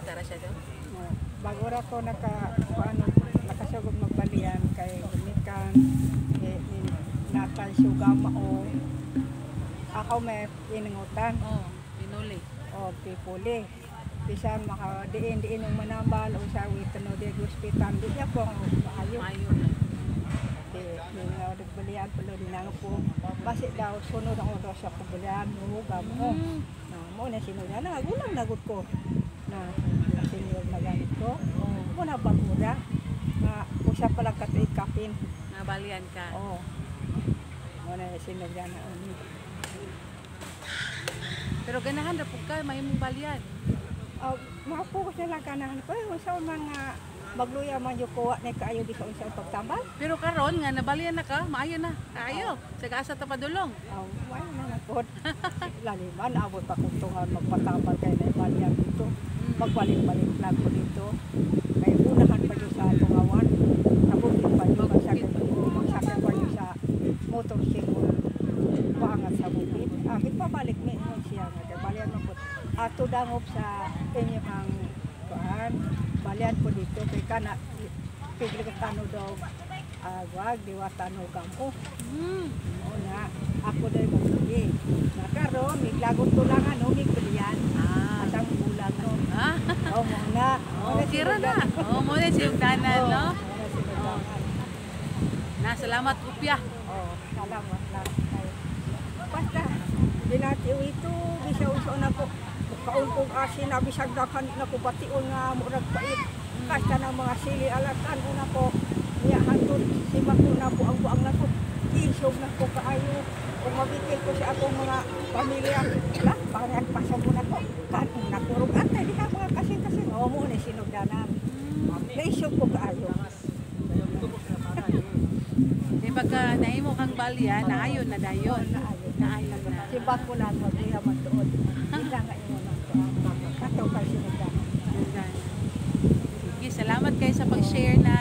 tara siya daw. Bago ra ko nakasugod magbalyan kay gumikan natay sugama o ako may iningutan. Pinuli. Pipuli. Bisan makadiin ng manambal o sa witano de hospital di niya po maayo. Mayo na. Nagbalian pala din ako po. Basi daw sunod ang oras sa pagbalyan mo gamo. Mo na sinula na gulang nagot ko na senior na gamit ko. Mo na bagura na usap pala katuig kapin. Nabalian ka. Mo na sinula na ani. Pero ganahan ra pud ka may mong balian. Mapo ko sila ganahan ko sa mga magluya man yung kuha na kaayo di sa unsang pagtambal. Pero karon nga nabalian na ka, maayo na. Kaayo. Sa asa ta padulong. Maayo na napod. Laliman abot pa kung tungan magpatambal kay na balian dito. Magbalik-balik lang ko dito. Kay unahan pa yung sa tungawan. Nabukin pa yung magsakit pa yung sa motorcycle. Paangat sa bukid. Pabalik may siya nga kay balian mo po. Ato dangop sa inyo ang kuan. Balian po dito kay kana pigil ka tano daw wag diwatano kamo. Una ako dai mo sige. Nakaron miglagot tulangan no migbalian. Atang bulan no. Mo na. Sira na. Mo na siyang tanan no. Na salamat upya. Salamat lang. Basta dinati ito bisa na po. Kauntong asin na bisag na ko bation nga murag pait. Kasta ng mga sili alatan una po. Niya hantod si Makuna po ang buang na ko. Isog na ko kaayo. Kung mabikil ko sa akong mga pamilya. Parang pasag ko na ko. Kanong nakurog atay di ka mga kasing-kasing. Mo na sinugdanan. Naisog ko kaayo. Di pagka naimo kang balya, naayon na dayon. Naayon na. Si Bakuna magluya man doon. Hindi nga imo na to. Kato ka sinugdanan. Sige, salamat kayo sa pag-share na